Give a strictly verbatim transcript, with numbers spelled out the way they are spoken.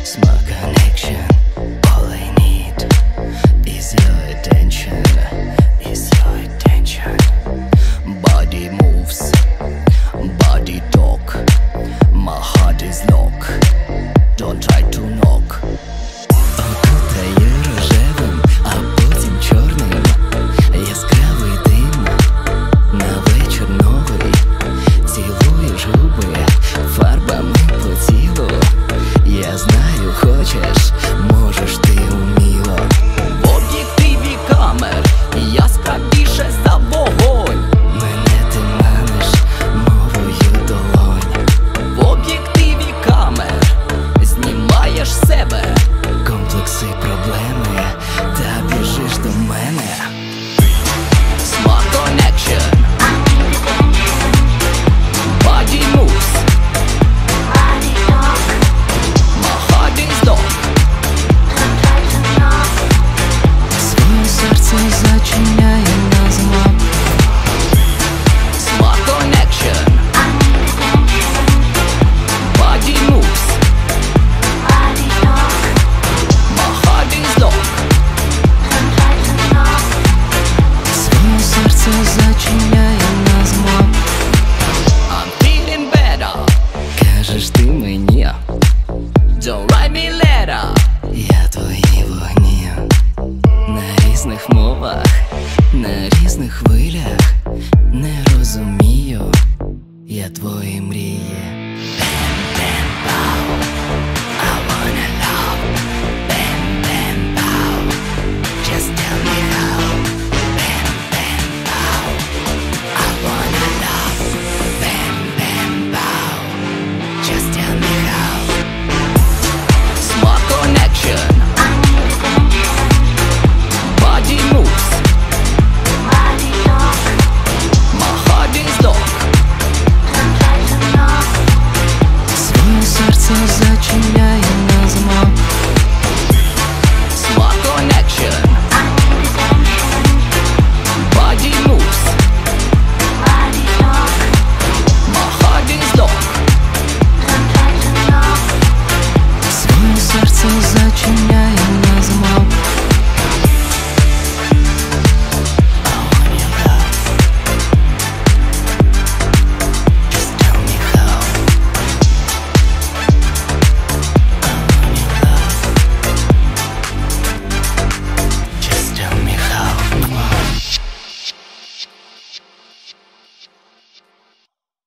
Smart connection. All I need is your attention, is your attention. Body moves, body talk. My heart is locked. Don't try to knock. Окутає рожевим, а потім чорним. Яскравий дим на вечір новий. Цілуєш губи фарбами по тілу. Я знаю, хочеш, можеш ти уміло. В об'єктиві камер яскравіше за вогонь. Мене ти маниш мовою долонь. В об'єктиві камер знімаєш себе комплекси, проблеми, та біжиш до мене. Smart connection. Body moves. My heart is locked. Своє серце зачиняє на замок. Smart connection. Body moves. My heart is locked. Своє серце зачиняє на замок. I'm feeling better. Кажеш ти мені. Don't write me letter. Я твої вогні. На різних мовах, на різних хвилях. Не розумію я твої мрії. Bam, bam, pow. I wanna love. Bam, bam, pow. Just tell me how. Bam, bam, pow. I wanna love. Bam, bam, pow. Just tell me how. Smart connection. Body moves. My heart is locked. Своє серце зачиняє